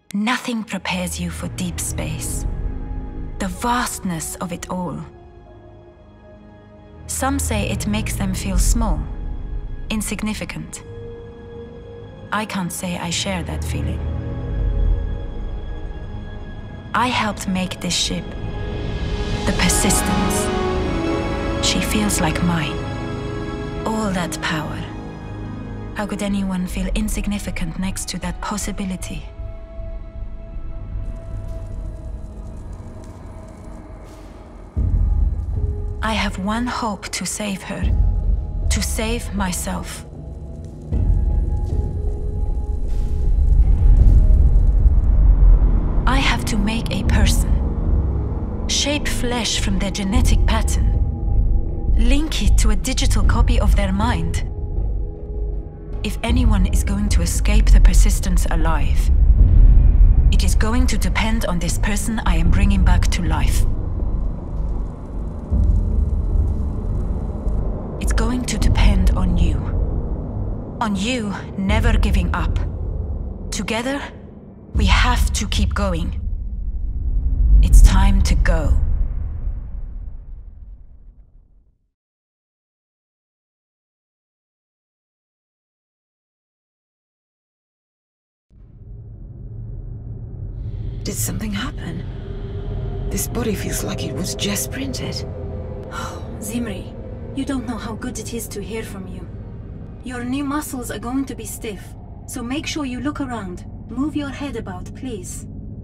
Nothing prepares you for deep space. The vastness of it all. Some say it makes them feel small, insignificant. I can't say I share that feeling. I helped make this ship. The Persistence. She feels like mine. All that power. How could anyone feel insignificant next to that possibility? I have one hope to save her. To save myself. I have to make a person. Shape flesh from their genetic pattern. Link it to a digital copy of their mind. If anyone is going to escape the Persistence alive, it is going to depend on this person I am bringing back to life. It's going to depend on you. On you never giving up. Together, we have to keep going. It's time to go. Did something happen? This body feels like it was just printed. Oh, Zimri, you don't know how good it is to hear from you. Your new muscles are going to be stiff, so make sure you look around. Move your head about, please.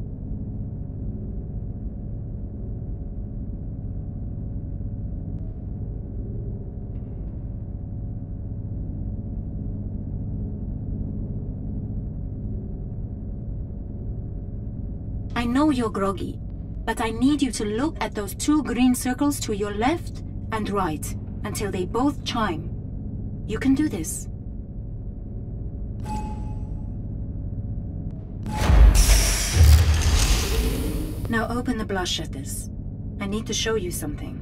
I know you're groggy, but I need you to look at those two green circles to your left and right until they both chime. You can do this. Now open the blast shutters. I need to show you something.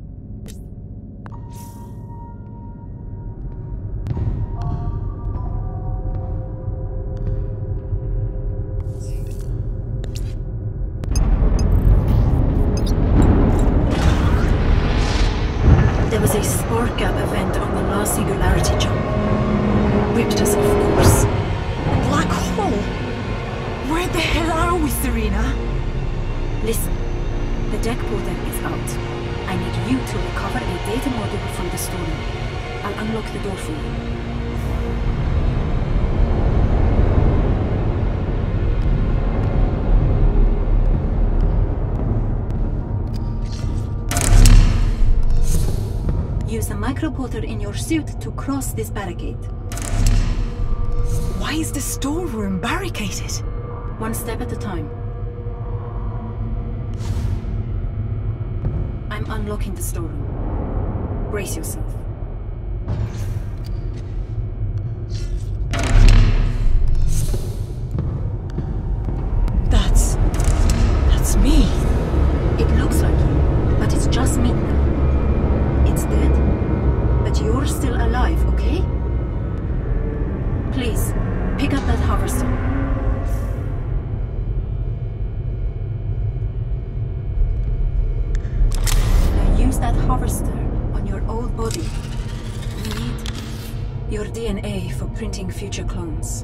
There was a spark gap event on the last singularity jump. Ripped us off course. A black hole? Where the hell are we, Serena? Listen, the deck portal is out. I need you to recover a data module from the storeroom. I'll unlock the door for you. Use the microporter in your suit to cross this barricade. Why is the storeroom barricaded? One step at a time. I'm unlocking the storeroom. Brace yourself. That's me. It looks like you, but it's just me now. It's dead, but you're still alive, okay? Please, pick up that hoverstone. Now use that harvester on your old body. We need your DNA for printing future clones.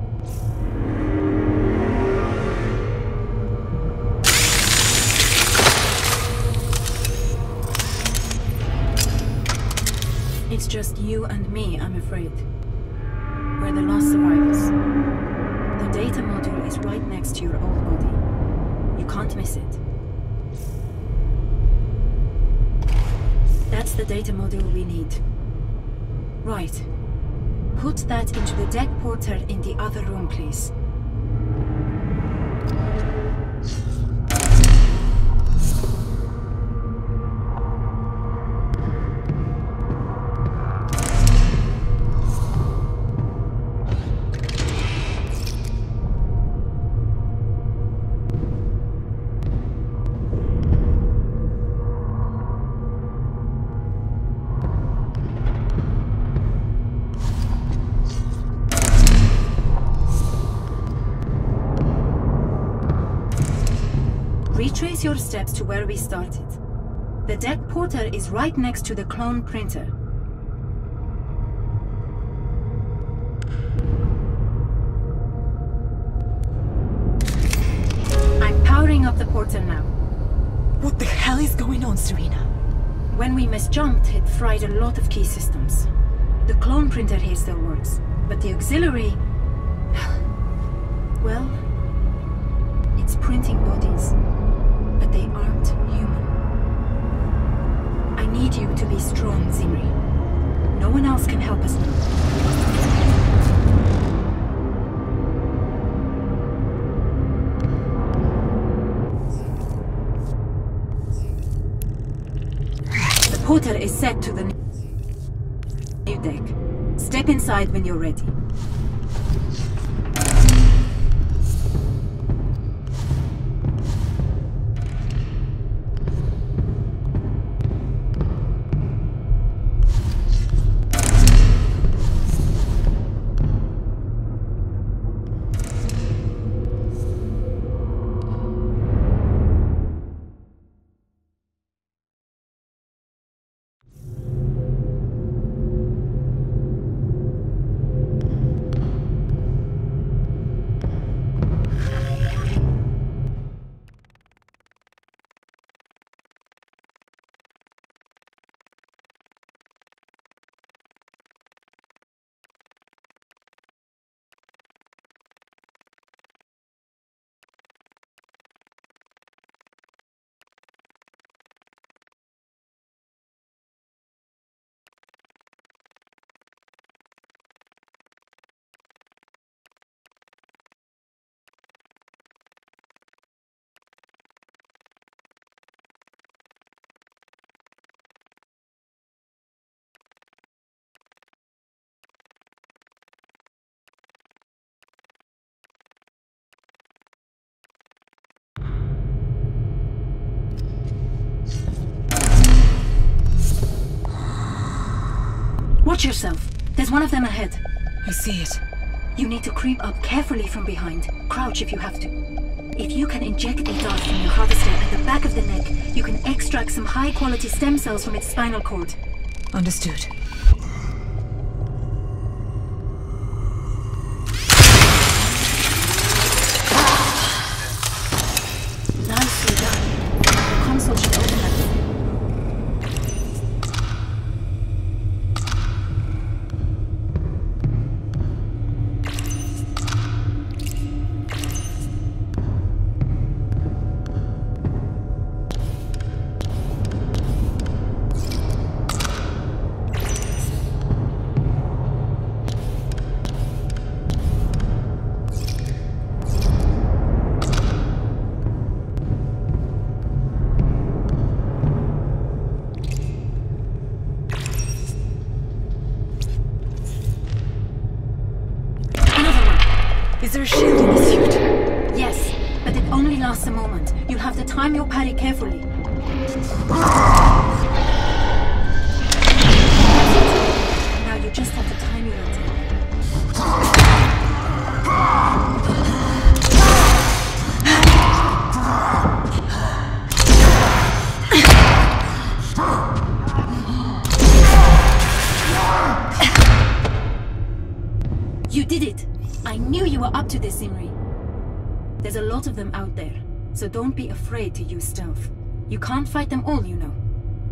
It's just you and me, I'm afraid. We're the last survivors. The data module is right next to your old body. You can't miss it. That's the data module we need. Right. Put that into the deck portal in the other room, please. Retrace your steps to where we started. The deck porter is right next to the clone printer. I'm powering up the portal now. What the hell is going on, Serena? When we misjumped, it fried a lot of key systems. The clone printer here still works, but the auxiliary... well, it's printing bodies, but they aren't human. I need you to be strong, Zimri. No one else can help us now. The portal is set to the new deck. Step inside when you're ready. Watch yourself. There's one of them ahead. I see it. You need to creep up carefully from behind. Crouch if you have to. If you can inject a dart from your harvester at the back of the neck, you can extract some high-quality stem cells from its spinal cord. Understood. Nicely done. The console should open up. Is there a shield in the suit? Yes, but it only lasts a moment. You'll have to time your parry carefully. Now you just have to time your attack. You did it! I knew you were up to this, Zimri. There's a lot of them out there, so don't be afraid to use stealth. You can't fight them all, you know.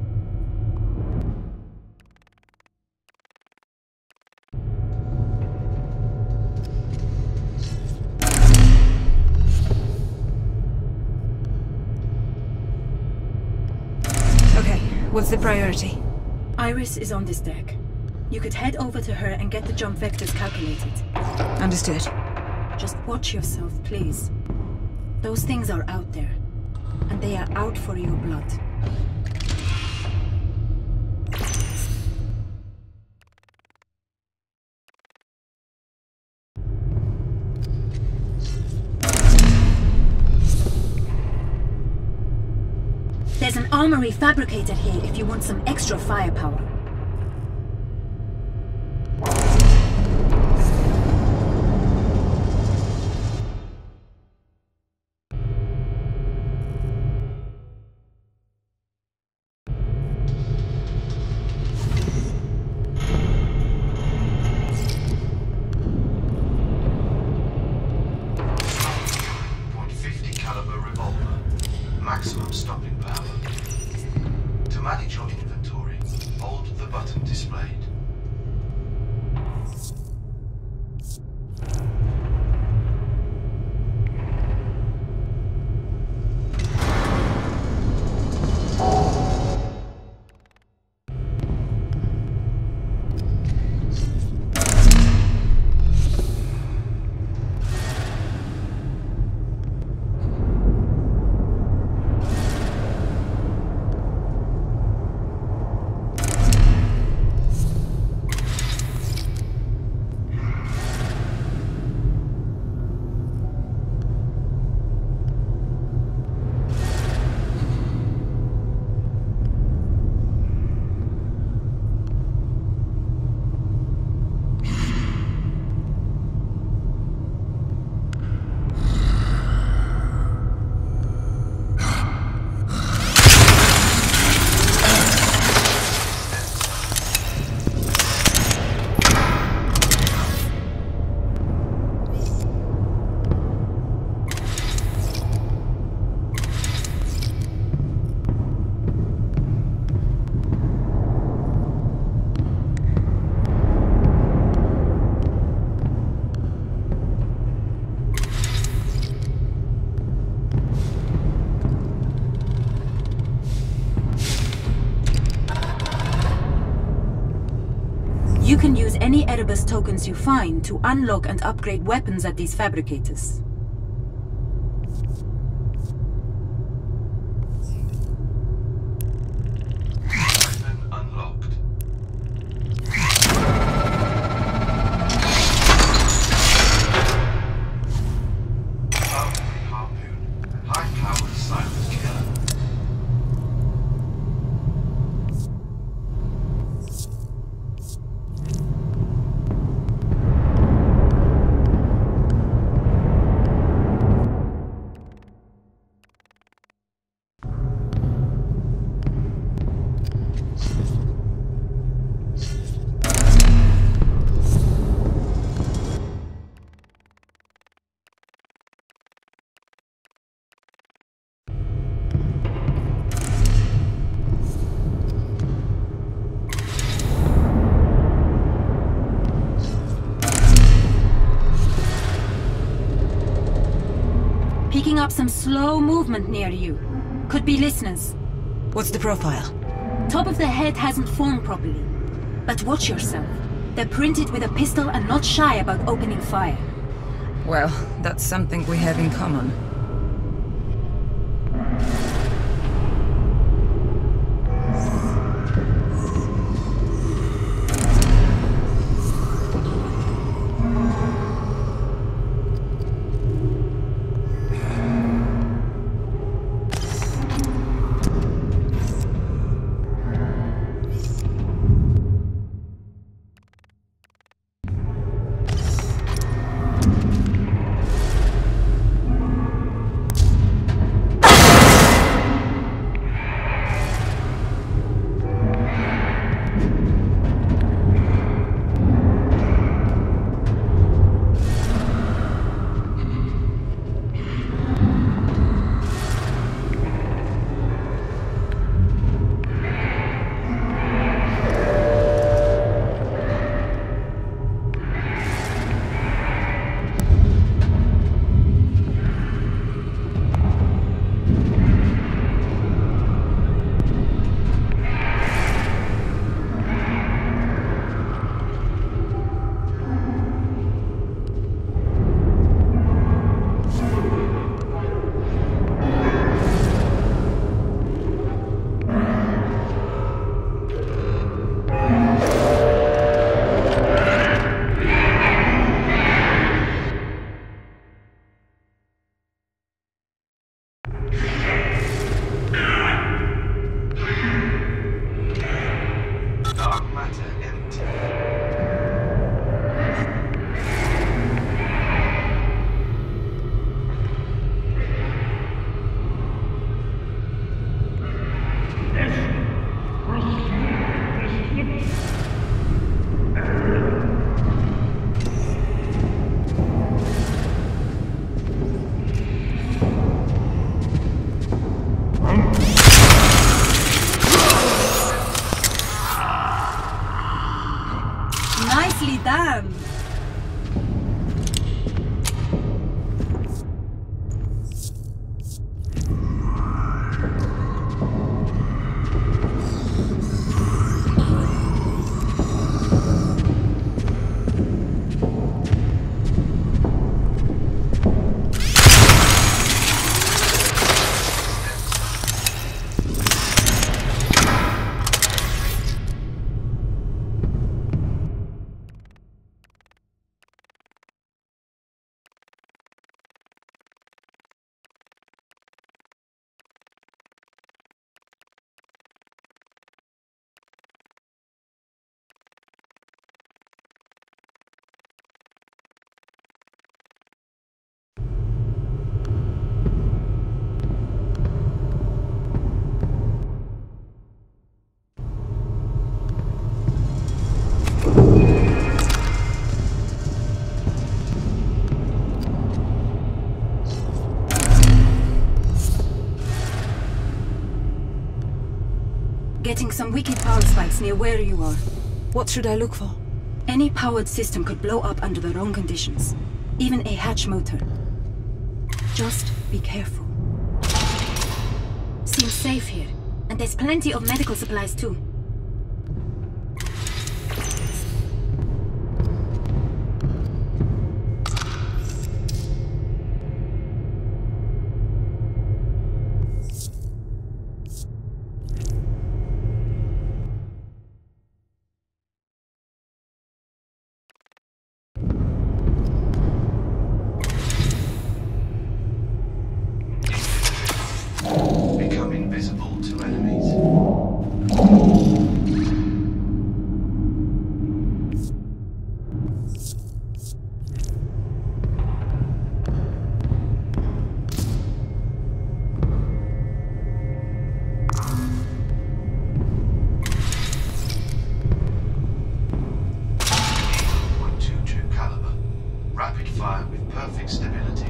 Okay, what's the priority? Iris is on this deck. You could head over to her and get the jump vectors calculated. Understood. Just watch yourself, please. Those things are out there, and they are out for your blood. There's an armory fabricated here if you want some extra firepower. You can use any Erebus tokens you find to unlock and upgrade weapons at these fabricators. Weapon unlocked. Powerful harpoon. High-powered silent killer. Picking up some slow movement near you. Could be listeners. What's the profile? Top of the head hasn't formed properly. But watch yourself. They're printed with a pistol and not shy about opening fire. Well, that's something we have in common. Getting some wicked power spikes near where you are. What should I look for? Any powered system could blow up under the wrong conditions. Even a hatch motor. Just be careful. Seems safe here. And there's plenty of medical supplies too. Become invisible to enemies. .2 true caliber. Rapid fire with perfect stability.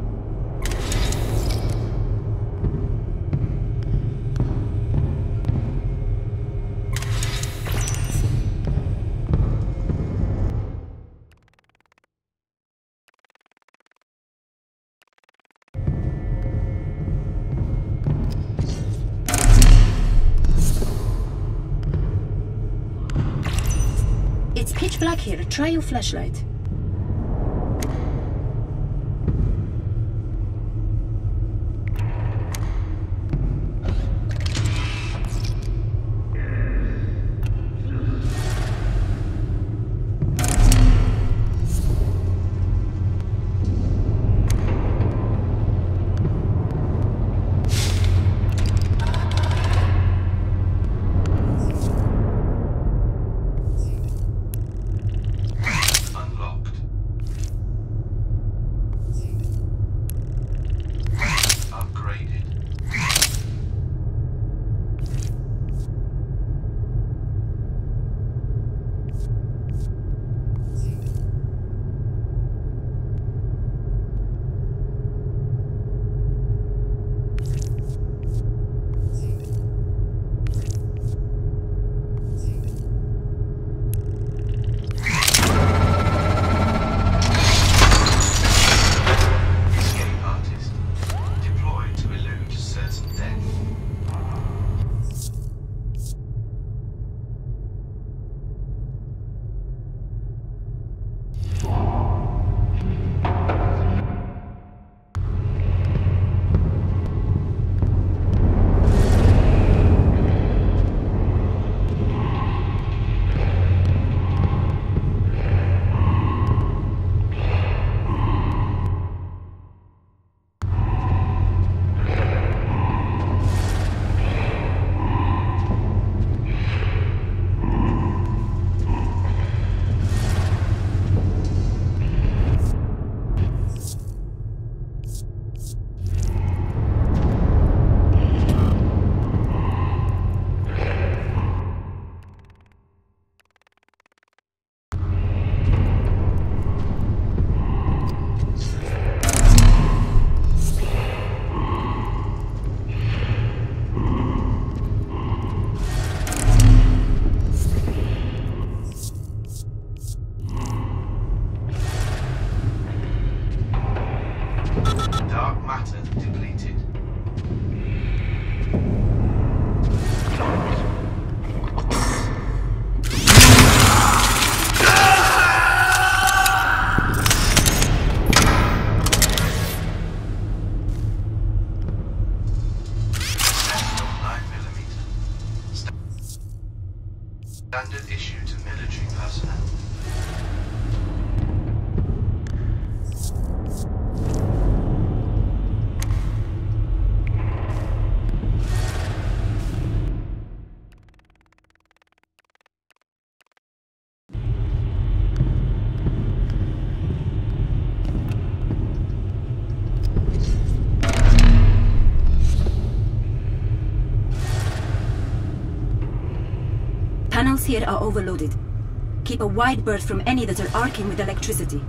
It's pitch black here. Try your flashlight. here are overloaded. Keep a wide berth from any that are arcing with electricity.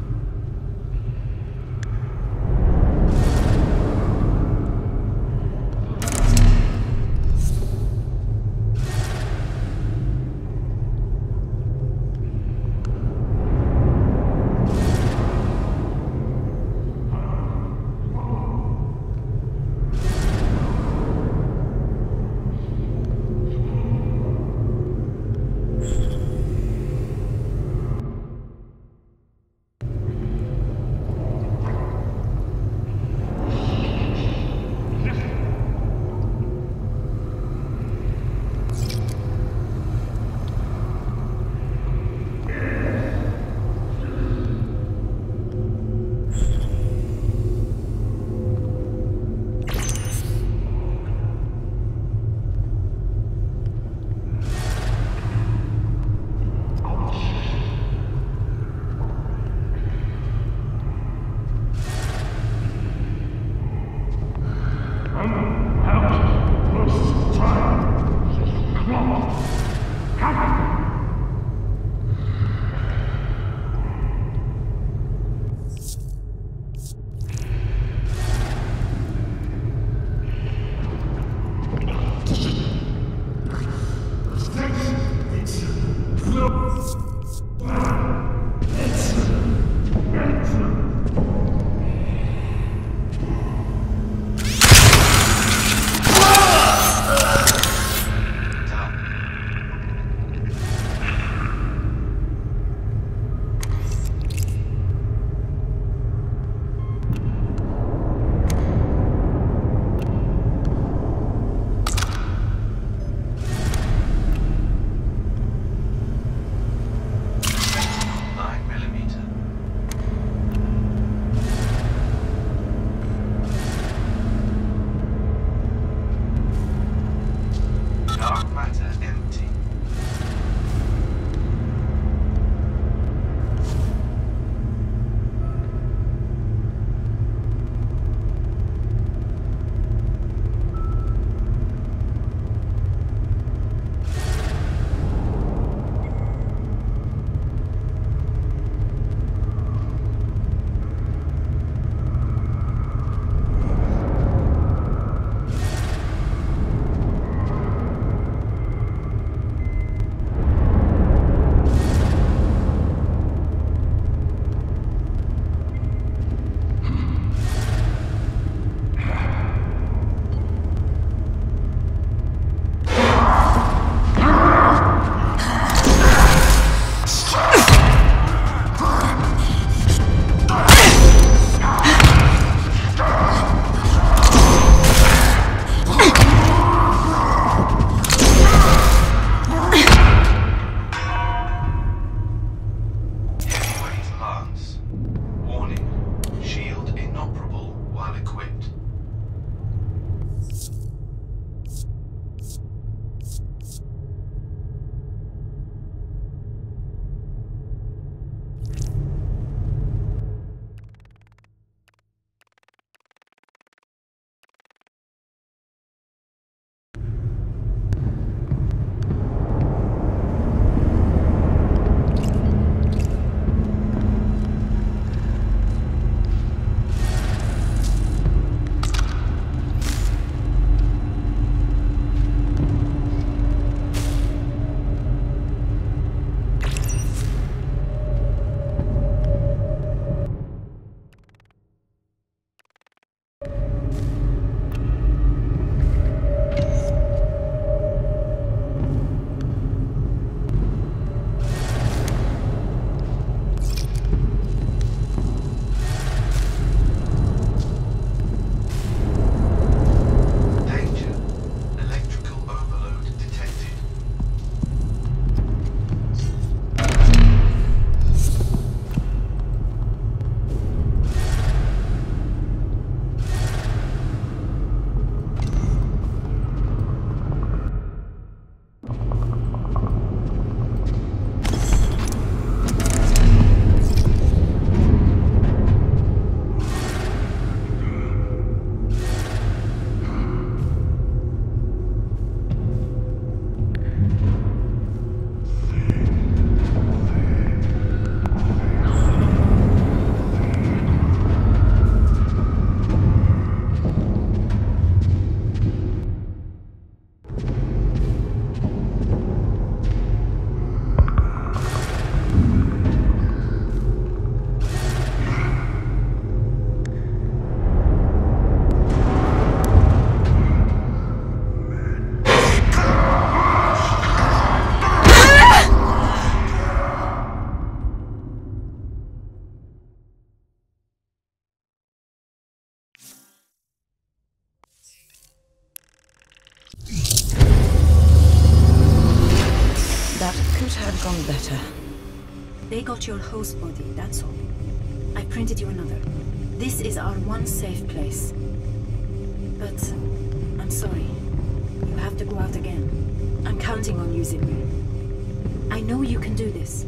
Could have gone better. They got your host body, that's all. I printed you another. This is our one safe place. But I'm sorry. You have to go out again. I'm counting on you, Zimri. I know you can do this.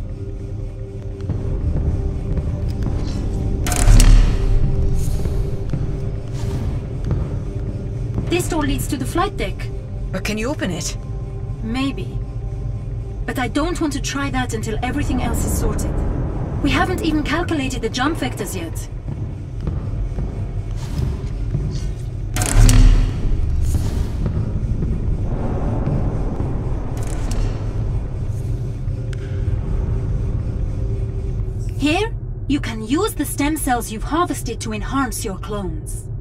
This door leads to the flight deck. But can you open it? Maybe. But I don't want to try that until everything else is sorted. We haven't even calculated the jump vectors yet. Here, you can use the stem cells you've harvested to enhance your clones.